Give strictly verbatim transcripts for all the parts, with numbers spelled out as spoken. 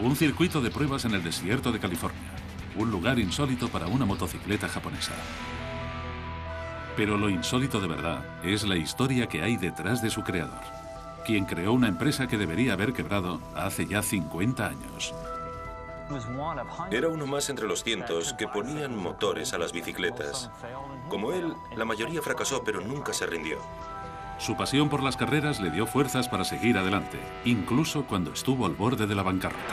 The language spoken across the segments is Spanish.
Un circuito de pruebas en el desierto de California. Un lugar insólito para una motocicleta japonesa. Pero lo insólito de verdad es la historia que hay detrás de su creador, quien creó una empresa que debería haber quebrado hace ya cincuenta años. Era uno más entre los cientos que ponían motores a las bicicletas. Como él, la mayoría fracasó, pero nunca se rindió. Su pasión por las carreras le dio fuerzas para seguir adelante, incluso cuando estuvo al borde de la bancarrota.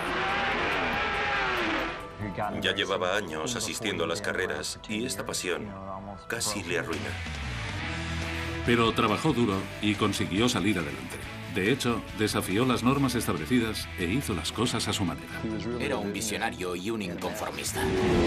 Ya llevaba años asistiendo a las carreras y esta pasión casi le arruina. Pero trabajó duro y consiguió salir adelante. De hecho, desafió las normas establecidas e hizo las cosas a su manera. Era un visionario y un inconformista.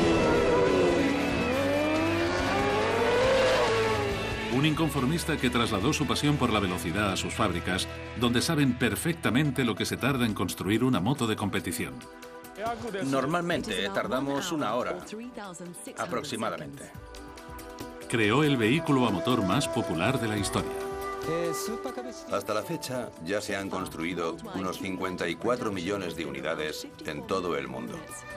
Un inconformista que trasladó su pasión por la velocidad a sus fábricas, donde saben perfectamente lo que se tarda en construir una moto de competición. Normalmente tardamos una hora, aproximadamente. Creó el vehículo a motor más popular de la historia. Hasta la fecha ya se han construido unos cincuenta y cuatro millones de unidades en todo el mundo.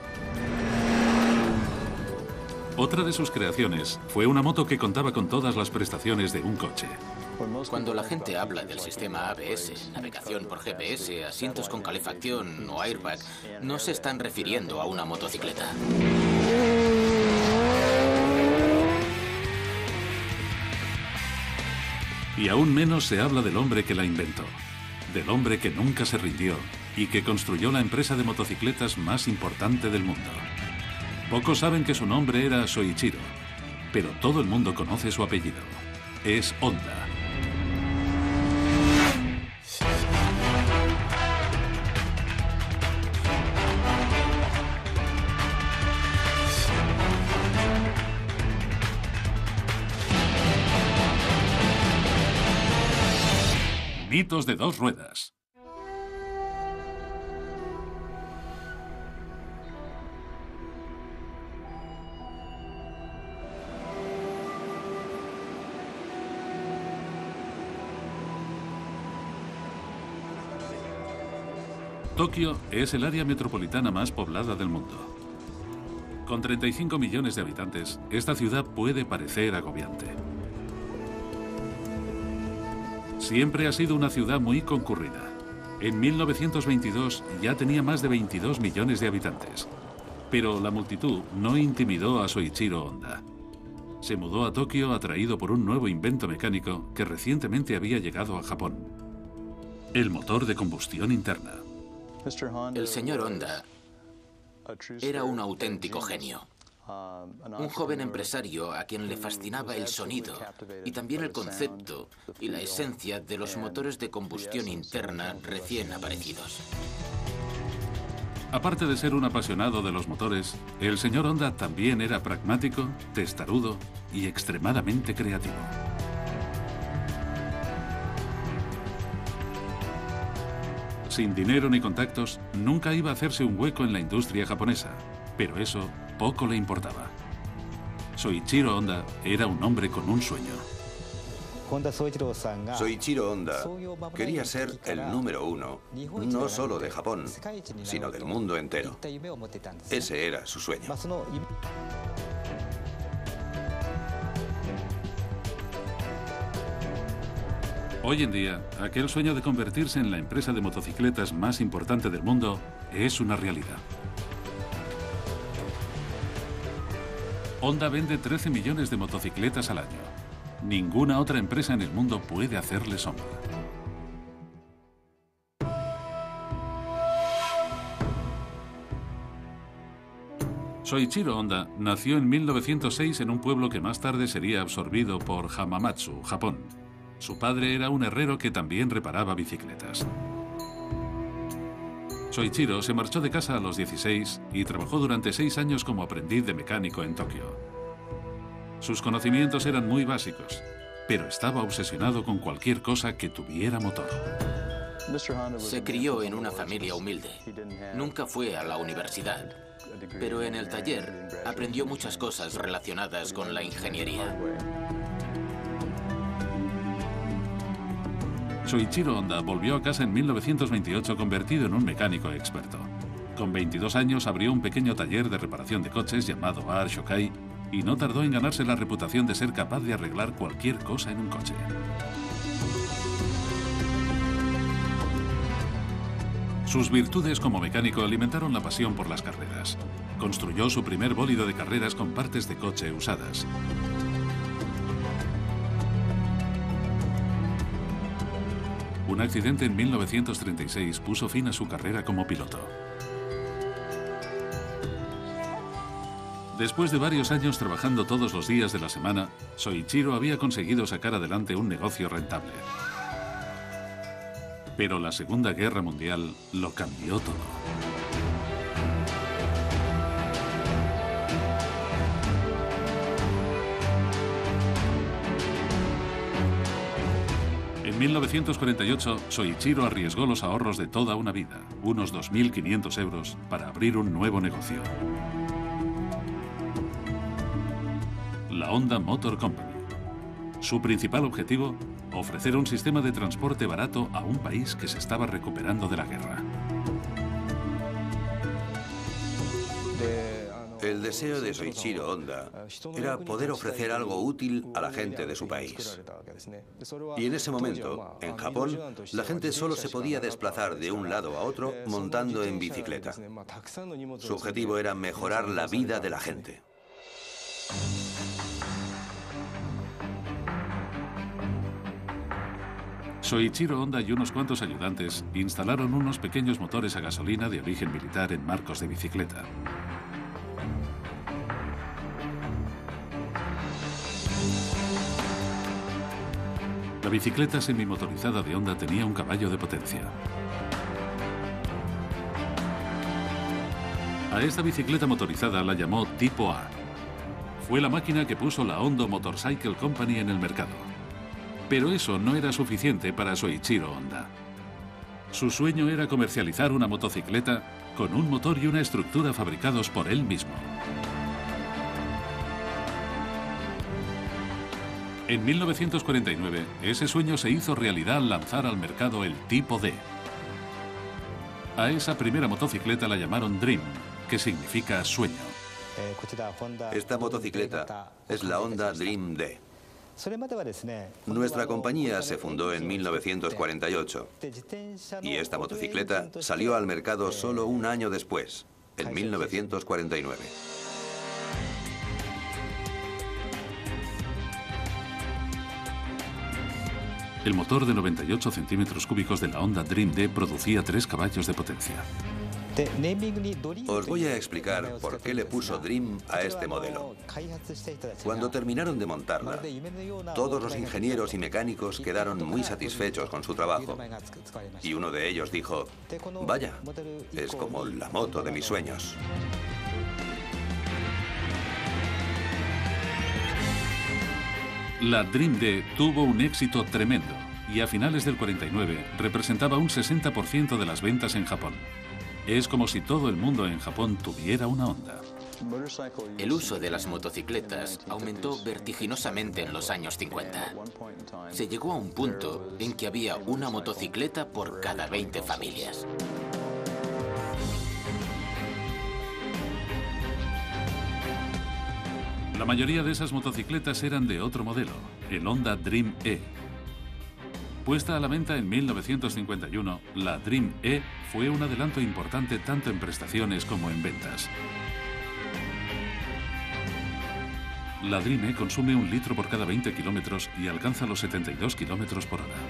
Otra de sus creaciones fue una moto que contaba con todas las prestaciones de un coche. Cuando la gente habla del sistema A B S, navegación por G P S, asientos con calefacción o airbag, no se están refiriendo a una motocicleta. Y aún menos se habla del hombre que la inventó, del hombre que nunca se rindió y que construyó la empresa de motocicletas más importante del mundo. Pocos saben que su nombre era Soichiro, pero todo el mundo conoce su apellido. Es Honda. Mitos de dos ruedas. Tokio es el área metropolitana más poblada del mundo. Con treinta y cinco millones de habitantes, esta ciudad puede parecer agobiante. Siempre ha sido una ciudad muy concurrida. En mil novecientos veintidós ya tenía más de veintidós millones de habitantes. Pero la multitud no intimidó a Soichiro Honda. Se mudó a Tokio atraído por un nuevo invento mecánico que recientemente había llegado a Japón: el motor de combustión interna. El señor Honda era un auténtico genio. Un joven empresario a quien le fascinaba el sonido y también el concepto y la esencia de los motores de combustión interna recién aparecidos. Aparte de ser un apasionado de los motores, el señor Honda también era pragmático, testarudo y extremadamente creativo. Sin dinero ni contactos, nunca iba a hacerse un hueco en la industria japonesa, pero eso poco le importaba. Soichiro Honda era un hombre con un sueño. Soichiro Honda quería ser el número uno, no solo de Japón, sino del mundo entero. Ese era su sueño. Hoy en día, aquel sueño de convertirse en la empresa de motocicletas más importante del mundo es una realidad. Honda vende trece millones de motocicletas al año. Ninguna otra empresa en el mundo puede hacerle sombra. Soichiro Honda nació en mil novecientos seis en un pueblo que más tarde sería absorbido por Hamamatsu, Japón. Su padre era un herrero que también reparaba bicicletas. Soichiro se marchó de casa a los dieciséis y trabajó durante seis años como aprendiz de mecánico en Tokio. Sus conocimientos eran muy básicos, pero estaba obsesionado con cualquier cosa que tuviera motor. Se crió en una familia humilde. Nunca fue a la universidad, pero en el taller aprendió muchas cosas relacionadas con la ingeniería. Soichiro Honda volvió a casa en mil novecientos veintiocho convertido en un mecánico experto. Con veintidós años abrió un pequeño taller de reparación de coches llamado Art Shokai y no tardó en ganarse la reputación de ser capaz de arreglar cualquier cosa en un coche. Sus virtudes como mecánico alimentaron la pasión por las carreras. Construyó su primer bólido de carreras con partes de coche usadas. Un accidente en mil novecientos treinta y seis puso fin a su carrera como piloto. Después de varios años trabajando todos los días de la semana, Soichiro había conseguido sacar adelante un negocio rentable. Pero la Segunda Guerra Mundial lo cambió todo. En mil novecientos cuarenta y ocho, Soichiro arriesgó los ahorros de toda una vida, unos dos mil quinientos euros, para abrir un nuevo negocio. La Honda Motor Company. Su principal objetivo, ofrecer un sistema de transporte barato a un país que se estaba recuperando de la guerra. El deseo de Soichiro Honda era poder ofrecer algo útil a la gente de su país. Y en ese momento, en Japón, la gente solo se podía desplazar de un lado a otro montando en bicicleta. Su objetivo era mejorar la vida de la gente. Soichiro Honda y unos cuantos ayudantes instalaron unos pequeños motores a gasolina de origen militar en marcos de bicicleta. La bicicleta semimotorizada de Honda tenía un caballo de potencia. A esta bicicleta motorizada la llamó Tipo A. Fue la máquina que puso la Honda Motorcycle Company en el mercado. Pero eso no era suficiente para Soichiro Honda. Su sueño era comercializar una motocicleta con un motor y una estructura fabricados por él mismo. En mil novecientos cuarenta y nueve, ese sueño se hizo realidad al lanzar al mercado el Tipo D. A esa primera motocicleta la llamaron Dream, que significa sueño. Esta motocicleta es la Honda Dream D. Nuestra compañía se fundó en mil novecientos cuarenta y ocho y esta motocicleta salió al mercado solo un año después, en mil novecientos cuarenta y nueve. El motor de noventa y ocho centímetros cúbicos de la Honda Dream D producía tres caballos de potencia. Os voy a explicar por qué le puso Dream a este modelo. Cuando terminaron de montarla, todos los ingenieros y mecánicos quedaron muy satisfechos con su trabajo. Y uno de ellos dijo, vaya, es como la moto de mis sueños. La Dream D tuvo un éxito tremendo y a finales del cuarenta y nueve representaba un sesenta por ciento de las ventas en Japón. Es como si todo el mundo en Japón tuviera una Honda. El uso de las motocicletas aumentó vertiginosamente en los años cincuenta. Se llegó a un punto en que había una motocicleta por cada veinte familias. La mayoría de esas motocicletas eran de otro modelo, el Honda Dream E. Puesta a la venta en mil novecientos cincuenta y uno, la Dream E fue un adelanto importante tanto en prestaciones como en ventas. La Dream E consume un litro por cada veinte kilómetros y alcanza los setenta y dos kilómetros por hora.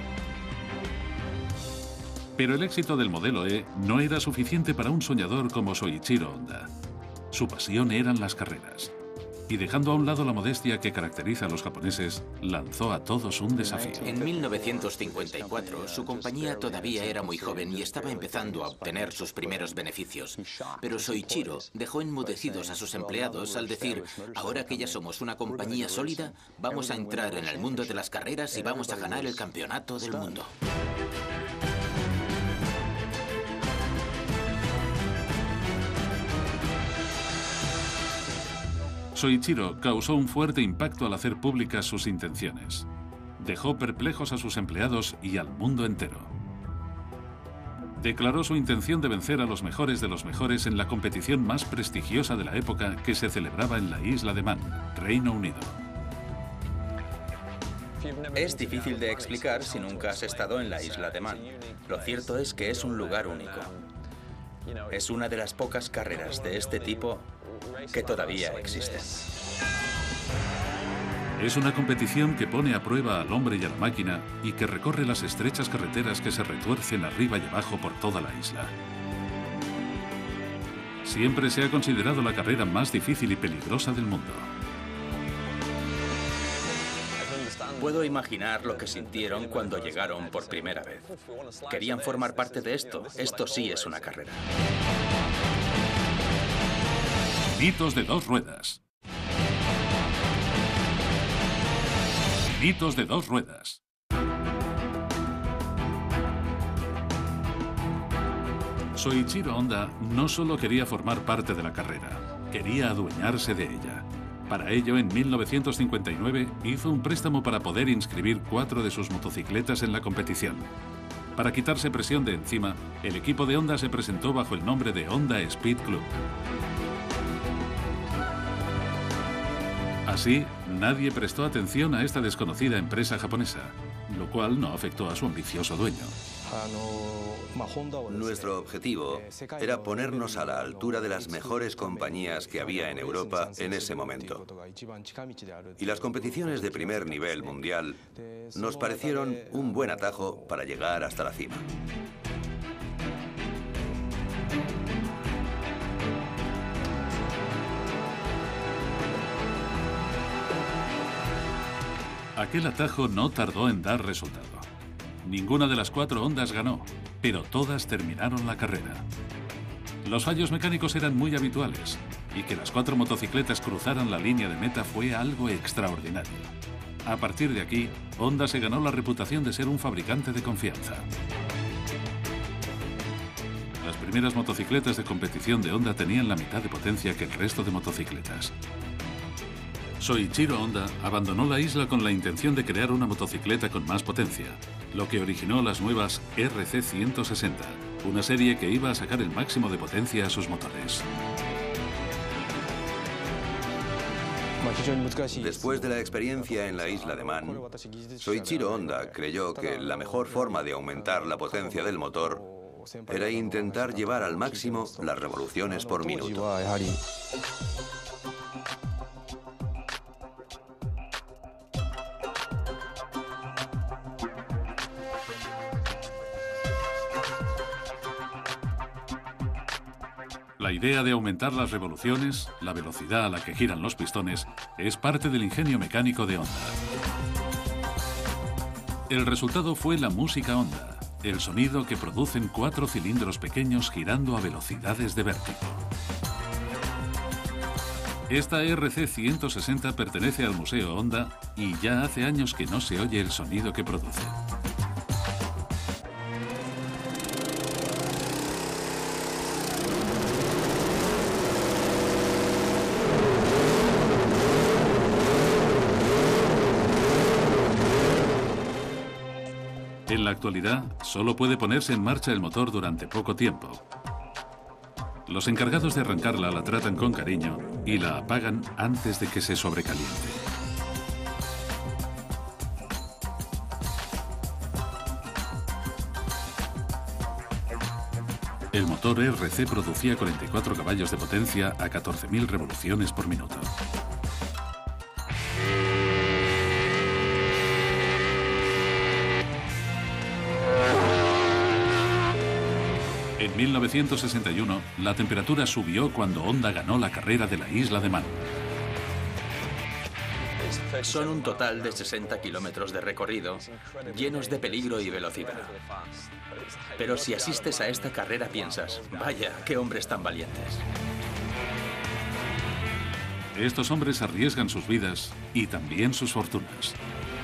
Pero el éxito del modelo E no era suficiente para un soñador como Soichiro Honda. Su pasión eran las carreras. Y dejando a un lado la modestia que caracteriza a los japoneses, lanzó a todos un desafío. En mil novecientos cincuenta y cuatro, su compañía todavía era muy joven y estaba empezando a obtener sus primeros beneficios. Pero Soichiro dejó enmudecidos a sus empleados al decir, ahora que ya somos una compañía sólida, vamos a entrar en el mundo de las carreras y vamos a ganar el campeonato del mundo. Soichiro causó un fuerte impacto al hacer públicas sus intenciones. Dejó perplejos a sus empleados y al mundo entero. declaró su intención de vencer a los mejores de los mejores en la competición más prestigiosa de la época que se celebraba en la isla de Man, Reino Unido. Es difícil de explicar si nunca has estado en la isla de Man. Lo cierto es que es un lugar único. Es una de las pocas carreras de este tipo que todavía existen. Es una competición que pone a prueba al hombre y a la máquina y que recorre las estrechas carreteras que se retuercen arriba y abajo por toda la isla. Siempre se ha considerado la carrera más difícil y peligrosa del mundo. Puedo imaginar lo que sintieron cuando llegaron por primera vez. Querían formar parte de esto. Esto sí es una carrera. Mitos de dos ruedas. Mitos de dos ruedas. Soichiro Honda no solo quería formar parte de la carrera, quería adueñarse de ella. Para ello, en mil novecientos cincuenta y nueve, hizo un préstamo para poder inscribir cuatro de sus motocicletas en la competición. Para quitarse presión de encima, el equipo de Honda se presentó bajo el nombre de Honda Speed Club. Así, nadie prestó atención a esta desconocida empresa japonesa, lo cual no afectó a su ambicioso dueño. Nuestro objetivo era ponernos a la altura de las mejores compañías que había en Europa en ese momento. Y las competiciones de primer nivel mundial nos parecieron un buen atajo para llegar hasta la cima. Aquel atajo no tardó en dar resultado. Ninguna de las cuatro Hondas ganó, pero todas terminaron la carrera. Los fallos mecánicos eran muy habituales, y que las cuatro motocicletas cruzaran la línea de meta fue algo extraordinario. A partir de aquí, Honda se ganó la reputación de ser un fabricante de confianza. Las primeras motocicletas de competición de Honda tenían la mitad de potencia que el resto de motocicletas. Soichiro Honda abandonó la isla con la intención de crear una motocicleta con más potencia, lo que originó las nuevas R C ciento sesenta, una serie que iba a sacar el máximo de potencia a sus motores. Después de la experiencia en la isla de Man, Soichiro Honda creyó que la mejor forma de aumentar la potencia del motor era intentar llevar al máximo las revoluciones por minuto. La idea de aumentar las revoluciones, la velocidad a la que giran los pistones, es parte del ingenio mecánico de Honda. El resultado fue la música Honda, el sonido que producen cuatro cilindros pequeños girando a velocidades de vértigo. Esta R C ciento sesenta pertenece al Museo Honda y ya hace años que no se oye el sonido que produce. En la actualidad, solo puede ponerse en marcha el motor durante poco tiempo. Los encargados de arrancarla la tratan con cariño y la apagan antes de que se sobrecaliente. El motor R C producía cuarenta y cuatro caballos de potencia a catorce mil revoluciones por minuto. En mil novecientos sesenta y uno, la temperatura subió cuando Honda ganó la carrera de la isla de Man. Son un total de sesenta kilómetros de recorrido, llenos de peligro y velocidad. Pero si asistes a esta carrera piensas, vaya, qué hombres tan valientes. Estos hombres arriesgan sus vidas y también sus fortunas.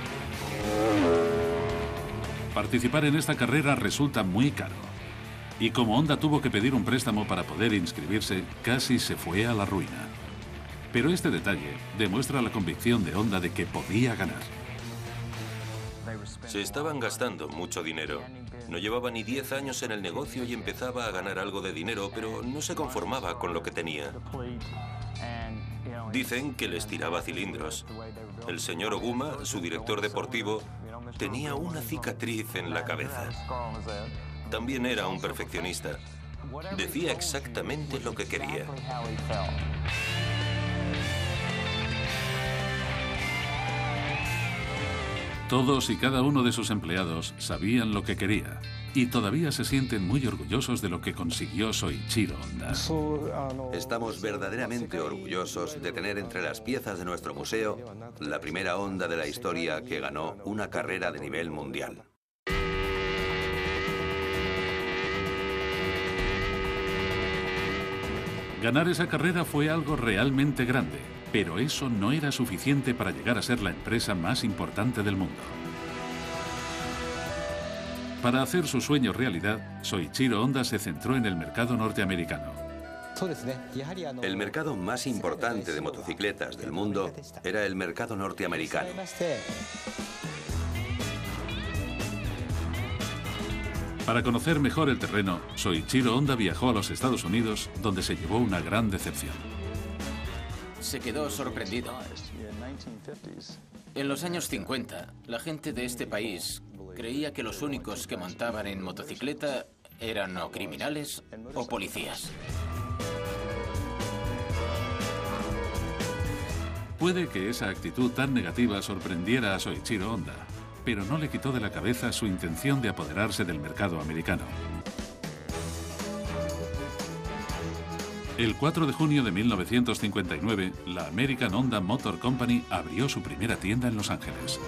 Participar en esta carrera resulta muy caro. Y como Honda tuvo que pedir un préstamo para poder inscribirse, casi se fue a la ruina. Pero este detalle demuestra la convicción de Honda de que podía ganar. Se estaban gastando mucho dinero No llevaba ni diez años en el negocio y empezaba a ganar algo de dinero, pero no se conformaba con lo que tenía. Dicen que les tiraba cilindros. El señor Oguma, su director deportivo, tenía una cicatriz en la cabeza. También era un perfeccionista. Decía exactamente lo que quería. Todos y cada uno de sus empleados sabían lo que quería y todavía se sienten muy orgullosos de lo que consiguió Soichiro Honda. Estamos verdaderamente orgullosos de tener entre las piezas de nuestro museo la primera Honda de la historia que ganó una carrera de nivel mundial. Ganar esa carrera fue algo realmente grande, pero eso no era suficiente para llegar a ser la empresa más importante del mundo. Para hacer su sueño realidad, Soichiro Honda se centró en el mercado norteamericano. El mercado más importante de motocicletas del mundo era el mercado norteamericano. Para conocer mejor el terreno, Soichiro Honda viajó a los Estados Unidos, donde se llevó una gran decepción. Se quedó sorprendido. En los años cincuenta, la gente de este país creía que los únicos que montaban en motocicleta eran o criminales o policías. Puede que esa actitud tan negativa sorprendiera a Soichiro Honda, pero no le quitó de la cabeza su intención de apoderarse del mercado americano. El cuatro de junio de mil novecientos cincuenta y nueve, la American Honda Motor Company abrió su primera tienda en Los Ángeles.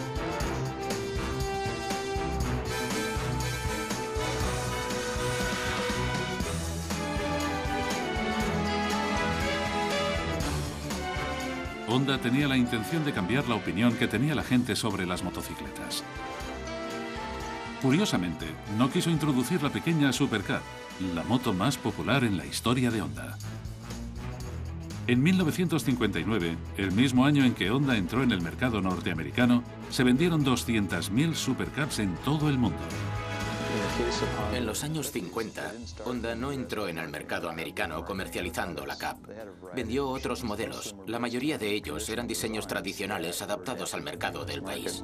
Honda tenía la intención de cambiar la opinión que tenía la gente sobre las motocicletas. Curiosamente, no quiso introducir la pequeña Supercar, la moto más popular en la historia de Honda. En mil novecientos cincuenta y nueve, el mismo año en que Honda entró en el mercado norteamericano, se vendieron doscientas mil Supercars en todo el mundo. En los años cincuenta, Honda no entró en el mercado americano comercializando la Cup. Vendió otros modelos. La mayoría de ellos eran diseños tradicionales adaptados al mercado del país.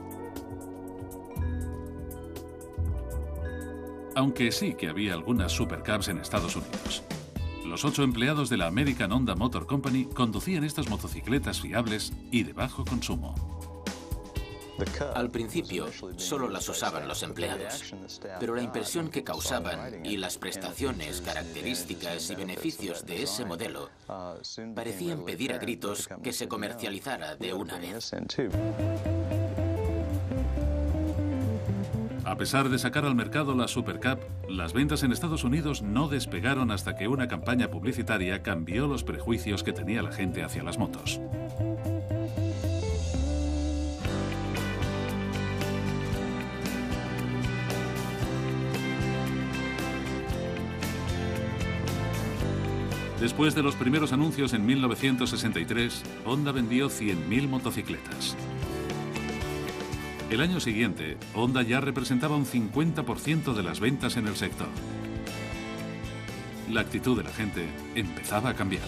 Aunque sí que había algunas Supercars en Estados Unidos. Los ocho empleados de la American Honda Motor Company conducían estas motocicletas fiables y de bajo consumo. Al principio, solo las usaban los empleados, pero la impresión que causaban y las prestaciones, características y beneficios de ese modelo parecían pedir a gritos que se comercializara de una vez. A pesar de sacar al mercado la Super Cup, las ventas en Estados Unidos no despegaron hasta que una campaña publicitaria cambió los prejuicios que tenía la gente hacia las motos. Después de los primeros anuncios en mil novecientos sesenta y tres, Honda vendió cien mil motocicletas. El año siguiente, Honda ya representaba un cincuenta por ciento de las ventas en el sector. La actitud de la gente empezaba a cambiar.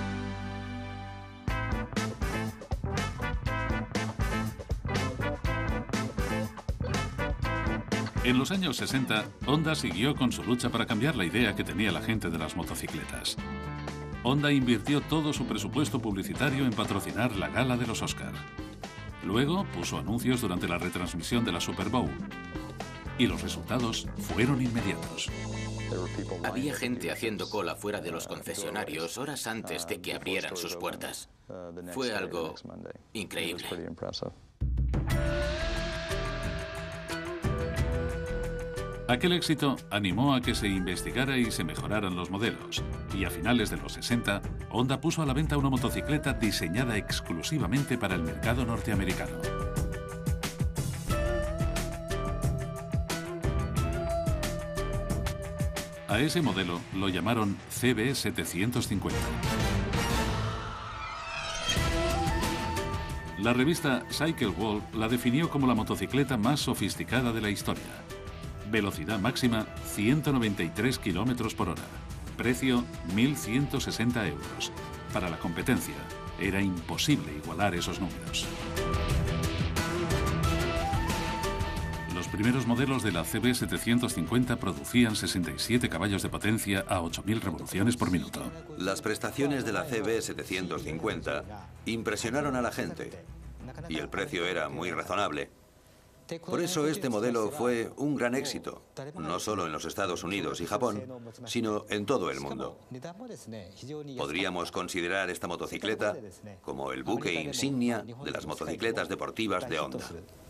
En los años sesenta, Honda siguió con su lucha para cambiar la idea que tenía la gente de las motocicletas. Honda invirtió todo su presupuesto publicitario en patrocinar la gala de los Oscar. Luego puso anuncios durante la retransmisión de la Super Bowl. Y los resultados fueron inmediatos. Había gente haciendo cola fuera de los concesionarios horas antes de que abrieran sus puertas. Fue algo increíble. Aquel éxito animó a que se investigara y se mejoraran los modelos, y a finales de los sesenta, Honda puso a la venta una motocicleta diseñada exclusivamente para el mercado norteamericano. A ese modelo lo llamaron C B setecientos cincuenta. La revista Cycle World la definió como la motocicleta más sofisticada de la historia. Velocidad máxima ciento noventa y tres kilómetros por hora. Precio mil ciento sesenta euros. Para la competencia era imposible igualar esos números. Los primeros modelos de la C B setecientos cincuenta producían sesenta y siete caballos de potencia a ocho mil revoluciones por minuto. Las prestaciones de la C B setecientos cincuenta impresionaron a la gente y el precio era muy razonable. Por eso este modelo fue un gran éxito, no solo en los Estados Unidos y Japón, sino en todo el mundo. Podríamos considerar esta motocicleta como el buque insignia de las motocicletas deportivas de Honda.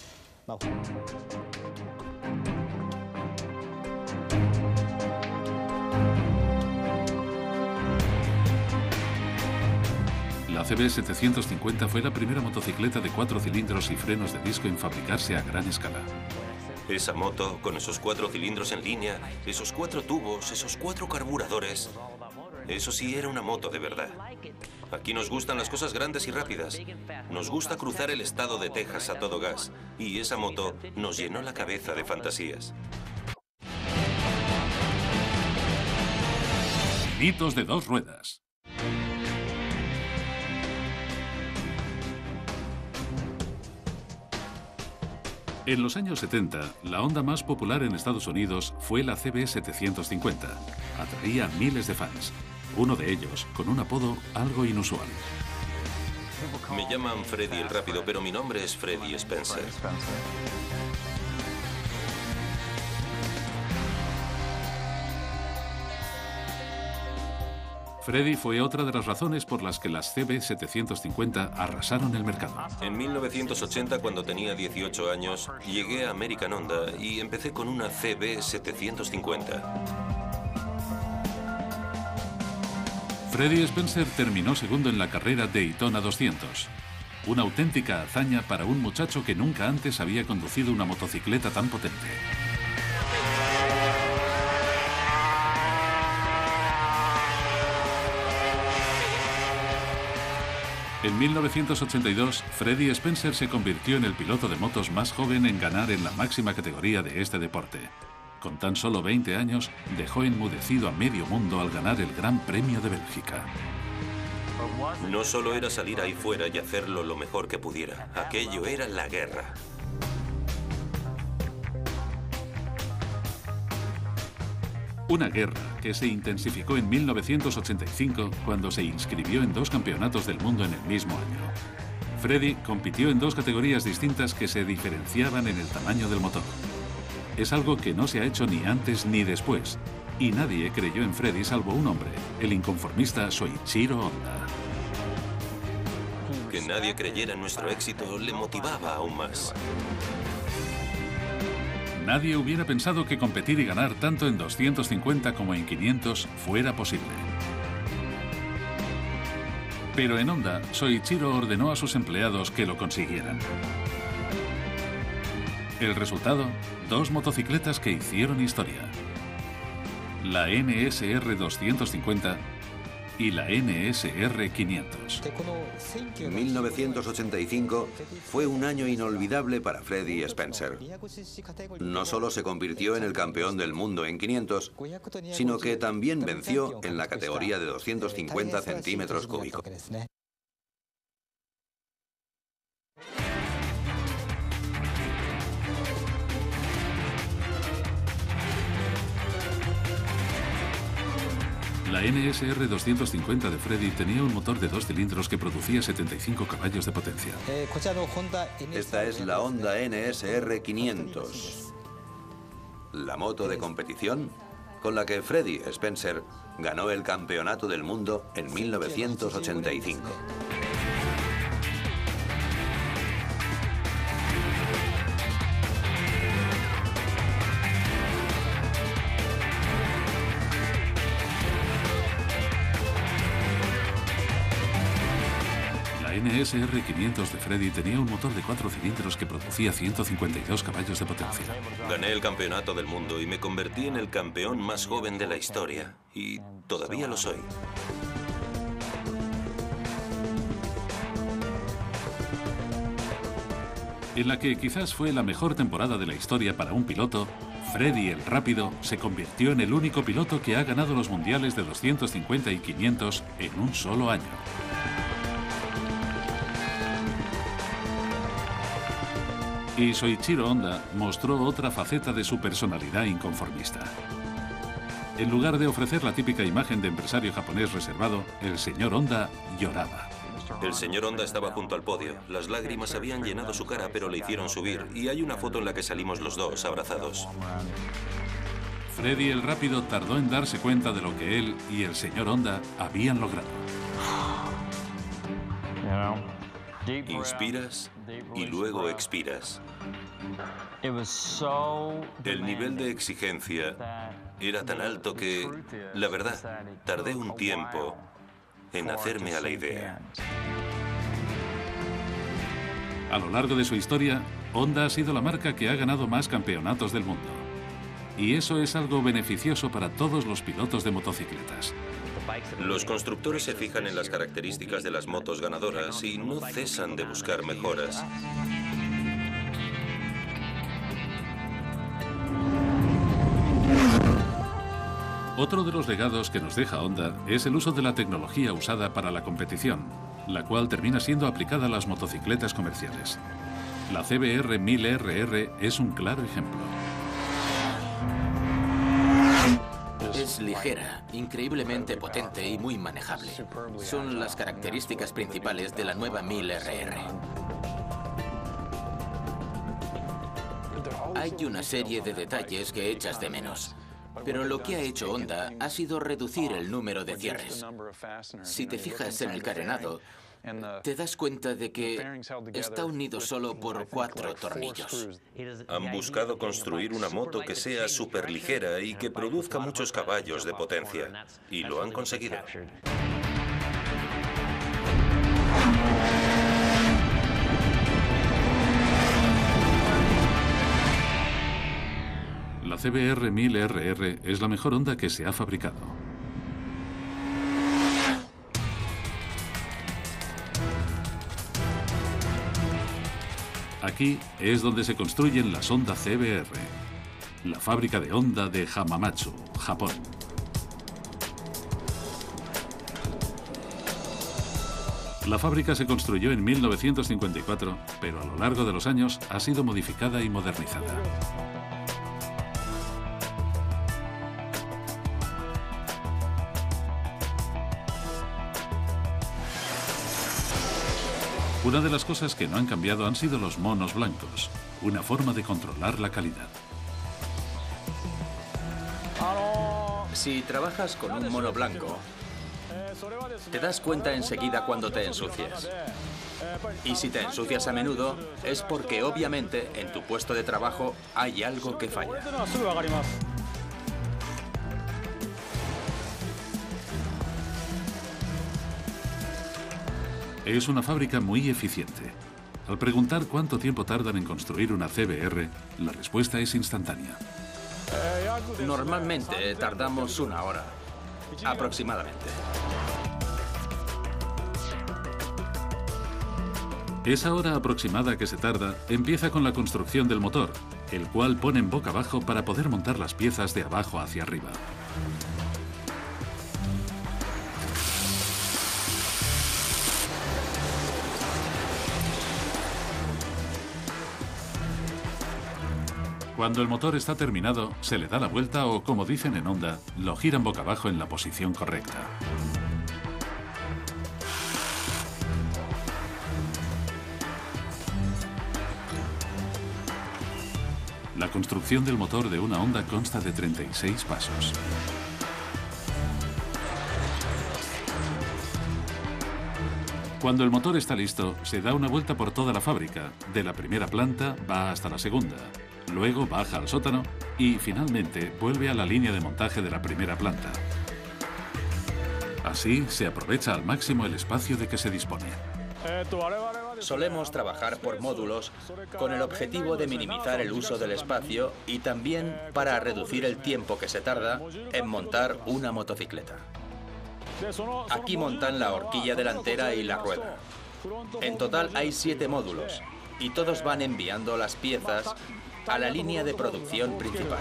La C B setecientos cincuenta fue la primera motocicleta de cuatro cilindros y frenos de disco en fabricarse a gran escala. Esa moto, con esos cuatro cilindros en línea, esos cuatro tubos, esos cuatro carburadores... Eso sí era una moto de verdad. Aquí nos gustan las cosas grandes y rápidas. Nos gusta cruzar el estado de Texas a todo gas. Y esa moto nos llenó la cabeza de fantasías. Mitos de dos ruedas. En los años setenta, la Honda más popular en Estados Unidos fue la C B setecientos cincuenta. Atraía a miles de fans, uno de ellos con un apodo algo inusual. Me llaman Freddy el Rápido, pero mi nombre es Freddie Spencer. Freddie fue otra de las razones por las que las C B setecientos cincuenta arrasaron el mercado. En mil novecientos ochenta, cuando tenía dieciocho años, llegué a American Honda y empecé con una C B setecientos cincuenta. Freddie Spencer terminó segundo en la carrera Daytona doscientos. Una auténtica hazaña para un muchacho que nunca antes había conducido una motocicleta tan potente. En mil novecientos ochenta y dos, Freddie Spencer se convirtió en el piloto de motos más joven en ganar en la máxima categoría de este deporte. Con tan solo veinte años, dejó enmudecido a medio mundo al ganar el Gran Premio de Bélgica. No solo era salir ahí fuera y hacerlo lo mejor que pudiera. Aquello era la guerra. Una guerra que se intensificó en mil novecientos ochenta y cinco cuando se inscribió en dos campeonatos del mundo en el mismo año. Freddie compitió en dos categorías distintas que se diferenciaban en el tamaño del motor. Es algo que no se ha hecho ni antes ni después, y nadie creyó en Freddie salvo un hombre, el inconformista Soichiro Honda. Que nadie creyera en nuestro éxito le motivaba aún más. Nadie hubiera pensado que competir y ganar tanto en doscientos cincuenta como en quinientos fuera posible. Pero en Honda, Soichiro ordenó a sus empleados que lo consiguieran. El resultado, dos motocicletas que hicieron historia. La N S R doscientos cincuenta y la N S R quinientos. mil novecientos ochenta y cinco fue un año inolvidable para Freddie Spencer. No solo se convirtió en el campeón del mundo en quinientos, sino que también venció en la categoría de doscientos cincuenta centímetros cúbicos. La N S R doscientos cincuenta de Freddie tenía un motor de dos cilindros que producía setenta y cinco caballos de potencia. Esta es la Honda N S R quinientos, la moto de competición con la que Freddie Spencer ganó el campeonato del mundo en mil novecientos ochenta y cinco. La N S R quinientos de Freddie tenía un motor de cuatro cilindros que producía ciento cincuenta y dos caballos de potencia. Gané el campeonato del mundo y me convertí en el campeón más joven de la historia. Y todavía lo soy. En la que quizás fue la mejor temporada de la historia para un piloto, Freddy el Rápido se convirtió en el único piloto que ha ganado los mundiales de doscientos cincuenta y quinientos en un solo año. Y Soichiro Honda mostró otra faceta de su personalidad inconformista. En lugar de ofrecer la típica imagen de empresario japonés reservado, el señor Honda lloraba. El señor Honda estaba junto al podio. Las lágrimas habían llenado su cara, pero le hicieron subir. Y hay una foto en la que salimos los dos abrazados. Freddy el Rápido tardó en darse cuenta de lo que él y el señor Honda habían logrado. Inspiras y luego expiras. El nivel de exigencia era tan alto que, la verdad, tardé un tiempo en hacerme a la idea. A lo largo de su historia, Honda ha sido la marca que ha ganado más campeonatos del mundo. Y eso es algo beneficioso para todos los pilotos de motocicletas. Los constructores se fijan en las características de las motos ganadoras y no cesan de buscar mejoras. Otro de los legados que nos deja Honda es el uso de la tecnología usada para la competición, la cual termina siendo aplicada a las motocicletas comerciales. La C B R mil R R es un claro ejemplo. Es ligera, increíblemente potente y muy manejable. Son las características principales de la nueva mil R R. Hay una serie de detalles que echas de menos. Pero lo que ha hecho Honda ha sido reducir el número de cierres. Si te fijas en el carenado, te das cuenta de que está unido solo por cuatro tornillos. Han buscado construir una moto que sea superligera y que produzca muchos caballos de potencia. Y lo han conseguido. La C B R mil R R es la mejor Honda que se ha fabricado. Aquí es donde se construyen las Honda C B R, la fábrica de Honda de Hamamatsu, Japón. La fábrica se construyó en mil novecientos cincuenta y cuatro, pero a lo largo de los años ha sido modificada y modernizada. Una de las cosas que no han cambiado han sido los monos blancos, una forma de controlar la calidad. Si trabajas con un mono blanco, te das cuenta enseguida cuando te ensucias. Y si te ensucias a menudo, es porque obviamente en tu puesto de trabajo hay algo que falla. Es una fábrica muy eficiente. Al preguntar cuánto tiempo tardan en construir una C B R, la respuesta es instantánea. Normalmente tardamos una hora, aproximadamente. Esa hora aproximada que se tarda empieza con la construcción del motor, el cual ponen boca abajo para poder montar las piezas de abajo hacia arriba. Cuando el motor está terminado, se le da la vuelta o, como dicen en Honda, lo giran boca abajo en la posición correcta. La construcción del motor de una Honda consta de treinta y seis pasos. Cuando el motor está listo, se da una vuelta por toda la fábrica. De la primera planta va hasta la segunda. Luego baja al sótano y, finalmente, vuelve a la línea de montaje de la primera planta. Así, se aprovecha al máximo el espacio de que se dispone. Solemos trabajar por módulos con el objetivo de minimizar el uso del espacio y también para reducir el tiempo que se tarda en montar una motocicleta. Aquí montan la horquilla delantera y la rueda. En total hay siete módulos y todos van enviando las piezas a la línea de producción principal.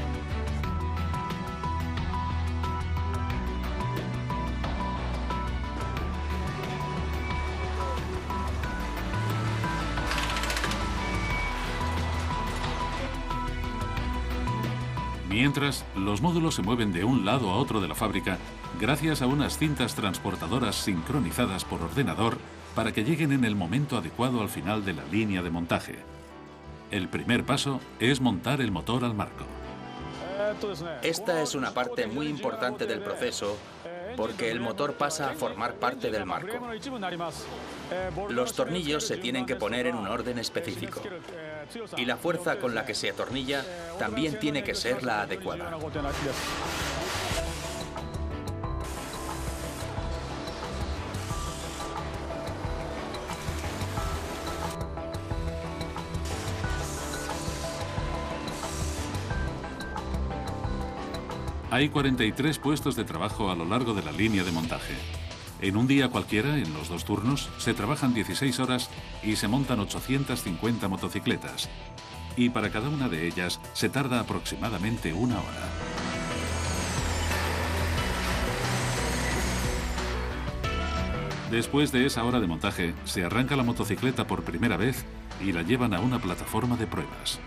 Mientras, los módulos se mueven de un lado a otro de la fábrica gracias a unas cintas transportadoras sincronizadas por ordenador para que lleguen en el momento adecuado al final de la línea de montaje. El primer paso es montar el motor al marco. Esta es una parte muy importante del proceso porque el motor pasa a formar parte del marco. Los tornillos se tienen que poner en un orden específico y la fuerza con la que se atornilla también tiene que ser la adecuada. Hay cuarenta y tres puestos de trabajo a lo largo de la línea de montaje. En un día cualquiera, en los dos turnos, se trabajan dieciséis horas y se montan ochocientas cincuenta motocicletas. Y para cada una de ellas se tarda aproximadamente una hora. Después de esa hora de montaje, se arranca la motocicleta por primera vez y la llevan a una plataforma de pruebas.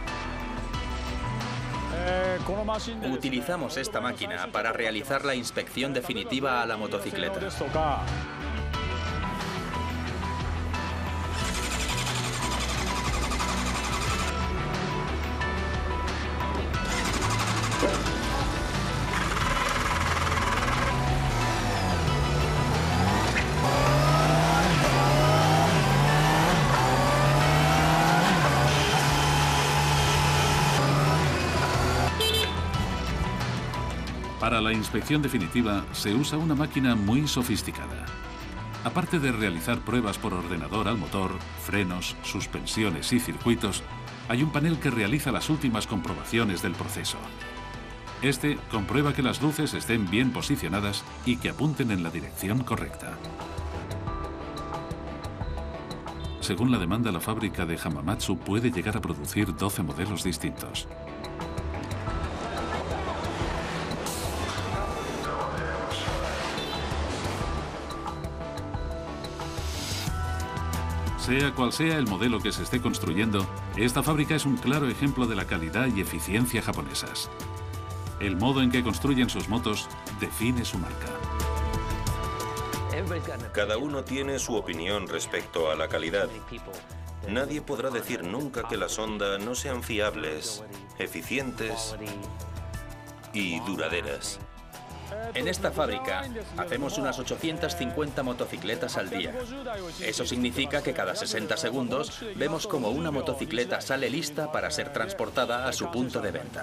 Utilizamos esta máquina para realizar la inspección definitiva a la motocicleta. Para la inspección definitiva se usa una máquina muy sofisticada. Aparte de realizar pruebas por ordenador al motor, frenos, suspensiones y circuitos, hay un panel que realiza las últimas comprobaciones del proceso. Este comprueba que las luces estén bien posicionadas y que apunten en la dirección correcta. Según la demanda, la fábrica de Hamamatsu puede llegar a producir doce modelos distintos. Sea cual sea el modelo que se esté construyendo, esta fábrica es un claro ejemplo de la calidad y eficiencia japonesas. El modo en que construyen sus motos define su marca. Cada uno tiene su opinión respecto a la calidad. Nadie podrá decir nunca que las Honda no sean fiables, eficientes y duraderas. En esta fábrica hacemos unas ochocientas cincuenta motocicletas al día. Eso significa que cada sesenta segundos vemos como una motocicleta sale lista para ser transportada a su punto de venta.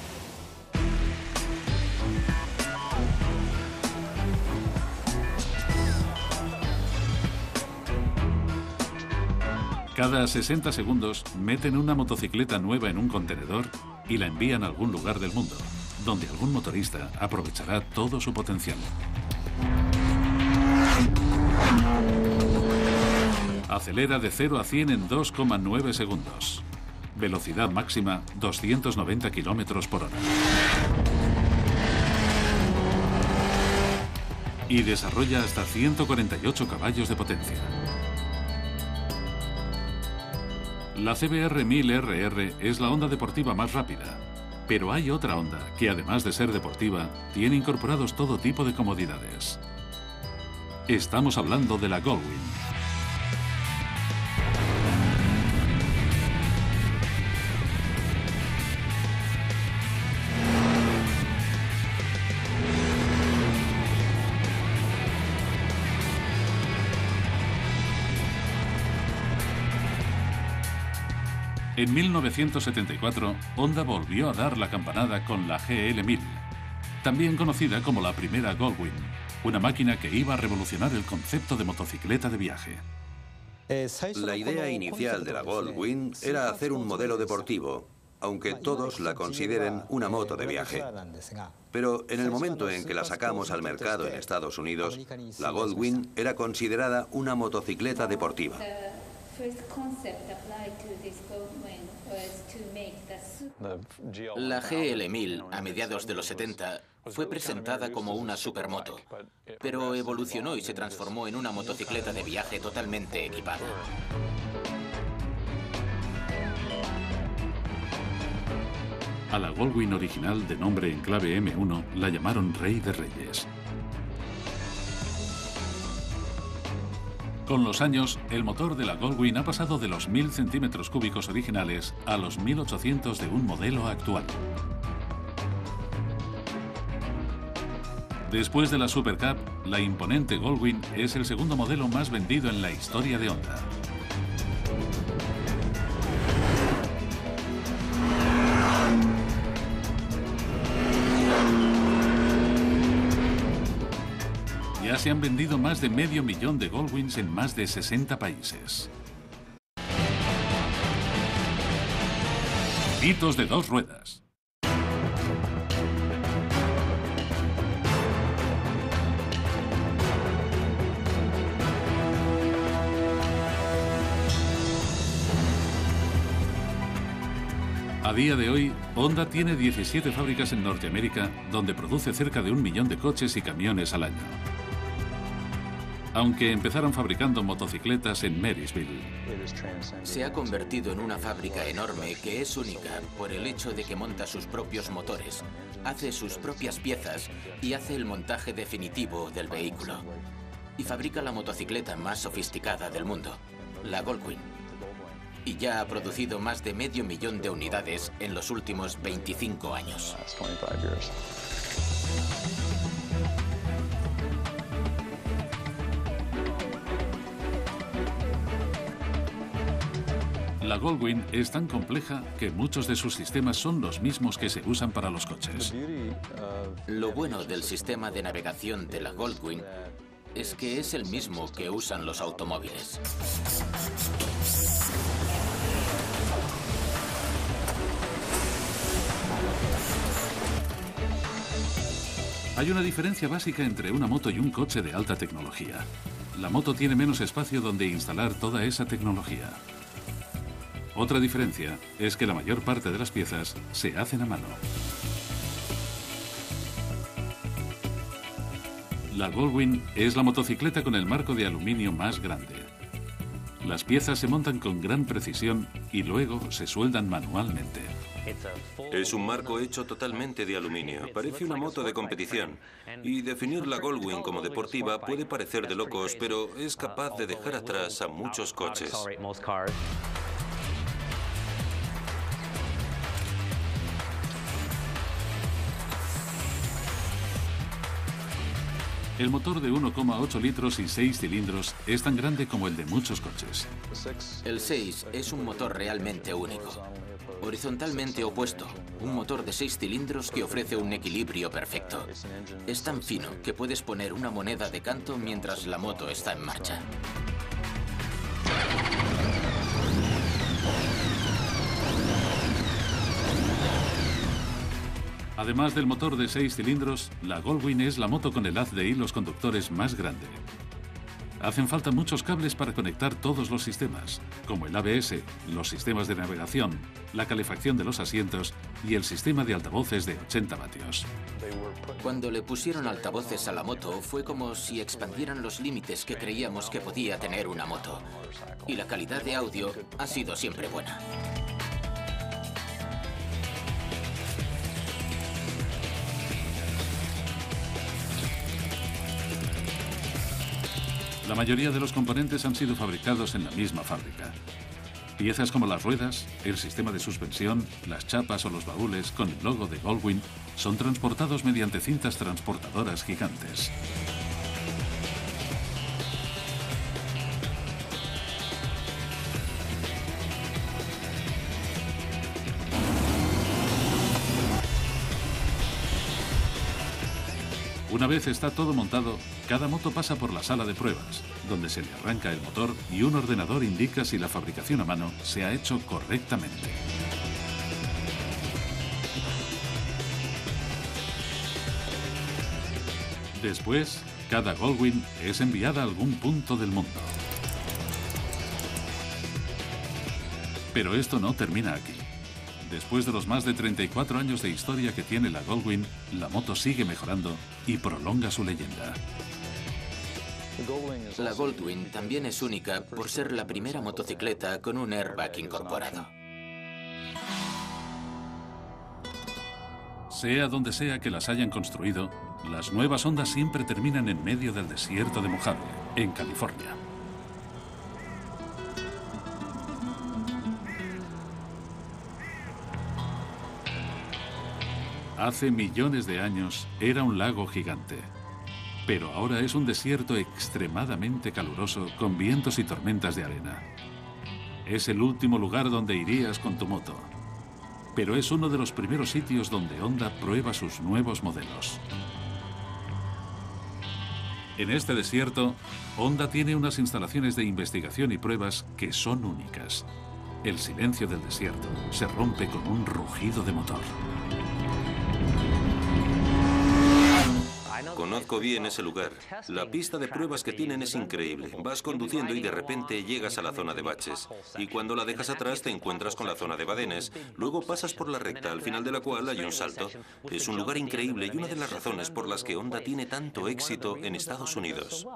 Cada sesenta segundos meten una motocicleta nueva en un contenedor y la envían a algún lugar del mundo, donde algún motorista aprovechará todo su potencial. Acelera de cero a cien en dos coma nueve segundos. Velocidad máxima doscientos noventa kilómetros por hora. Y desarrolla hasta ciento cuarenta y ocho caballos de potencia. La C B R mil R R es la Honda deportiva más rápida, pero hay otra Honda que, además de ser deportiva, tiene incorporados todo tipo de comodidades. Estamos hablando de la Goldwing. En mil novecientos setenta y cuatro, Honda volvió a dar la campanada con la G L mil, también conocida como la primera Goldwing, una máquina que iba a revolucionar el concepto de motocicleta de viaje. La idea inicial de la Goldwing era hacer un modelo deportivo, aunque todos la consideren una moto de viaje. Pero en el momento en que la sacamos al mercado en Estados Unidos, la Goldwing era considerada una motocicleta deportiva. La G L mil, a mediados de los setenta, fue presentada como una supermoto, pero evolucionó y se transformó en una motocicleta de viaje totalmente equipada. A la Goldwing original, de nombre en clave eme uno, la llamaron Rey de Reyes. Con los años, el motor de la Goldwing ha pasado de los mil centímetros cúbicos originales a los mil ochocientos de un modelo actual. Después de la Super Cup, la imponente Goldwing es el segundo modelo más vendido en la historia de Honda. Ya se han vendido más de medio millón de Goldwings en más de sesenta países. Hitos de dos ruedas. A día de hoy, Honda tiene diecisiete fábricas en Norteamérica, donde produce cerca de un millón de coches y camiones al año. Aunque empezaron fabricando motocicletas en Marysville. Se ha convertido en una fábrica enorme que es única por el hecho de que monta sus propios motores, hace sus propias piezas y hace el montaje definitivo del vehículo. Y fabrica la motocicleta más sofisticada del mundo, la Goldwing. Y ya ha producido más de medio millón de unidades en los últimos veinticinco años. La Goldwing es tan compleja que muchos de sus sistemas son los mismos que se usan para los coches. Lo bueno del sistema de navegación de la Goldwing es que es el mismo que usan los automóviles. Hay una diferencia básica entre una moto y un coche de alta tecnología. La moto tiene menos espacio donde instalar toda esa tecnología. Otra diferencia es que la mayor parte de las piezas se hacen a mano. La Goldwing es la motocicleta con el marco de aluminio más grande. Las piezas se montan con gran precisión y luego se sueldan manualmente. Es un marco hecho totalmente de aluminio. Parece una moto de competición. Y definir la Goldwing como deportiva puede parecer de locos, pero es capaz de dejar atrás a muchos coches. El motor de uno coma ocho litros y seis cilindros es tan grande como el de muchos coches. El seis es un motor realmente único. Horizontalmente opuesto, un motor de seis cilindros que ofrece un equilibrio perfecto. Es tan fino que puedes poner una moneda de canto mientras la moto está en marcha. Además del motor de seis cilindros, la Goldwing es la moto con el haz de hilos conductores más grande. Hacen falta muchos cables para conectar todos los sistemas, como el A B S, los sistemas de navegación, la calefacción de los asientos y el sistema de altavoces de ochenta vatios. Cuando le pusieron altavoces a la moto, fue como si expandieran los límites que creíamos que podía tener una moto. Y la calidad de audio ha sido siempre buena. La mayoría de los componentes han sido fabricados en la misma fábrica. Piezas como las ruedas, el sistema de suspensión, las chapas o los baúles con el logo de Goldwing son transportados mediante cintas transportadoras gigantes. Una vez está todo montado, cada moto pasa por la sala de pruebas, donde se le arranca el motor y un ordenador indica si la fabricación a mano se ha hecho correctamente. Después, cada Goldwing es enviada a algún punto del mundo. Pero esto no termina aquí. Después de los más de treinta y cuatro años de historia que tiene la Goldwing, la moto sigue mejorando y prolonga su leyenda. La Goldwing también es única por ser la primera motocicleta con un airbag incorporado. Sea donde sea que las hayan construido, las nuevas Honda siempre terminan en medio del desierto de Mojave, en California. Hace millones de años era un lago gigante, pero ahora es un desierto extremadamente caluroso con vientos y tormentas de arena. Es el último lugar donde irías con tu moto, pero es uno de los primeros sitios donde Honda prueba sus nuevos modelos. En este desierto, Honda tiene unas instalaciones de investigación y pruebas que son únicas. El silencio del desierto se rompe con un rugido de motor. Conozco bien ese lugar. La pista de pruebas que tienen es increíble. Vas conduciendo y de repente llegas a la zona de baches. Y cuando la dejas atrás te encuentras con la zona de badenes. Luego pasas por la recta, al final de la cual hay un salto. Es un lugar increíble y una de las razones por las que Honda tiene tanto éxito en Estados Unidos.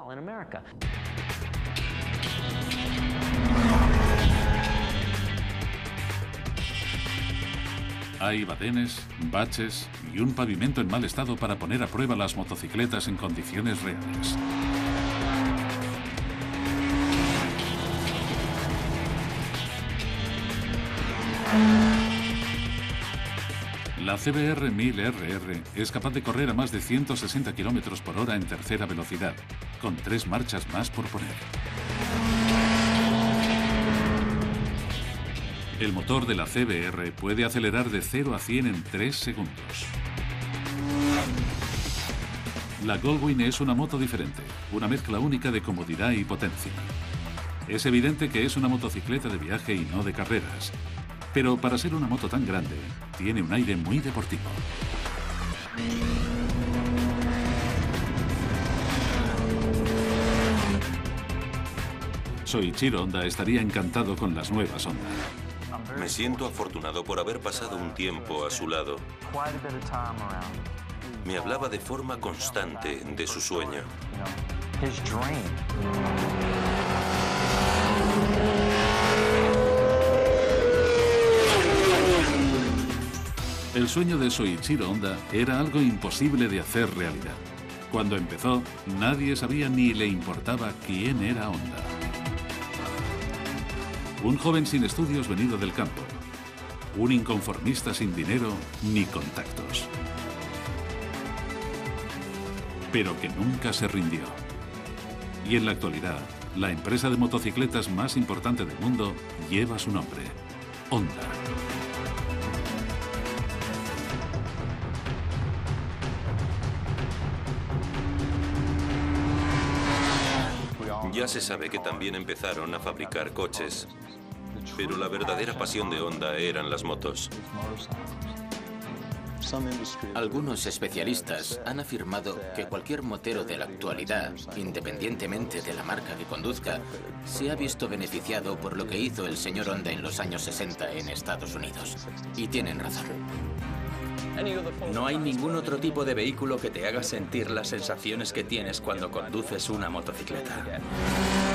Hay badenes, baches y un pavimento en mal estado para poner a prueba las motocicletas en condiciones reales. La C B R mil R R es capaz de correr a más de ciento sesenta kilómetros por hora en tercera velocidad, con tres marchas más por poner. El motor de la C B R puede acelerar de cero a cien en tres segundos. La Goldwing es una moto diferente, una mezcla única de comodidad y potencia. Es evidente que es una motocicleta de viaje y no de carreras, pero para ser una moto tan grande, tiene un aire muy deportivo. Soichiro Honda estaría encantado con las nuevas Honda. Me siento afortunado por haber pasado un tiempo a su lado. Me hablaba de forma constante de su sueño. El sueño de Soichiro Honda era algo imposible de hacer realidad. Cuando empezó, nadie sabía ni le importaba quién era Honda. Un joven sin estudios venido del campo. Un inconformista sin dinero ni contactos. Pero que nunca se rindió. Y en la actualidad, la empresa de motocicletas más importante del mundo lleva su nombre, Honda. Ya se sabe que también empezaron a fabricar coches, pero la verdadera pasión de Honda eran las motos. Algunos especialistas han afirmado que cualquier motero de la actualidad, independientemente de la marca que conduzca, se ha visto beneficiado por lo que hizo el señor Honda en los años sesenta en Estados Unidos. Y tienen razón. No hay ningún otro tipo de vehículo que te haga sentir las sensaciones que tienes cuando conduces una motocicleta.